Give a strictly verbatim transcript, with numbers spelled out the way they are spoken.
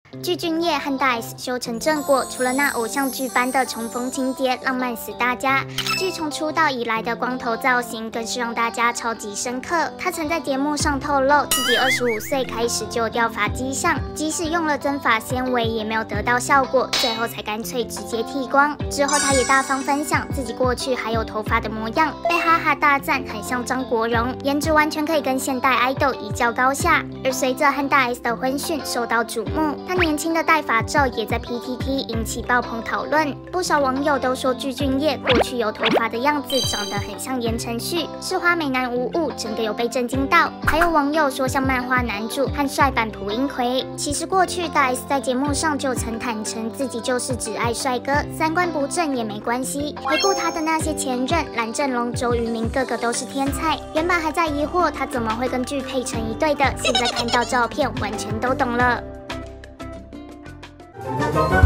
具俊晔和大 S 修成正果，除了那偶像剧般的重逢情节，浪漫死大家。剧从出道以来的光头造型更是让大家超级深刻。他曾在节目上透露，自己二十五岁开始就有掉发迹象，即使用了增发纤维也没有得到效果，最后才干脆直接剃光。之后他也大方分享自己过去还有头发的模样，被哈哈大赞很像张国荣，颜值完全可以跟现代 idol 一较高下。而随着和大 S 的婚讯受到瞩目，他年轻的带发照也在 P T T 引起爆棚讨论，不少网友都说具俊晔过去有头发的样子长得很像言承旭，是花美男无误，整个有被震惊到。还有网友说像漫画男主和帅版朴英奎。其实过去大 S 在节目上就曾坦诚自己就是只爱帅哥，三观不正也没关系。回顾他的那些前任，蓝正龙、周渝民个个都是天才。原本还在疑惑他怎么会跟具配成一对的，现在看到照片完全都懂了。